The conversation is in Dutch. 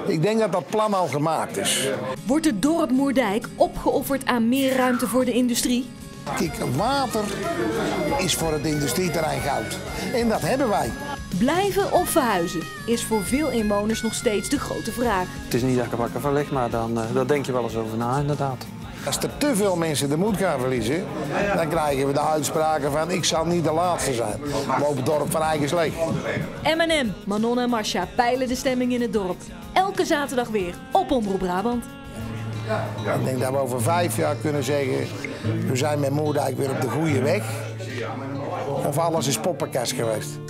Ik denk dat dat plan al gemaakt is. Wordt het dorp Moerdijk opgeofferd aan meer ruimte voor de industrie? Kijk, water is voor het industrieterrein goud. En dat hebben wij. Blijven of verhuizen is voor veel inwoners nog steeds de grote vraag. Het is niet dat ik er wakker van lig, maar daar denk je wel eens over na, inderdaad. Als er te veel mensen de moed gaan verliezen, dan krijgen we de uitspraken van ik zal niet de laatste zijn. We lopen het dorp van eigen slecht. M&M, Manon en Masha peilen de stemming in het dorp. Elke zaterdag weer op Omroep Brabant. Ik denk dat we over 5 jaar kunnen zeggen, we zijn met Moerdijk weer op de goede weg. Of alles is poppenkast geweest.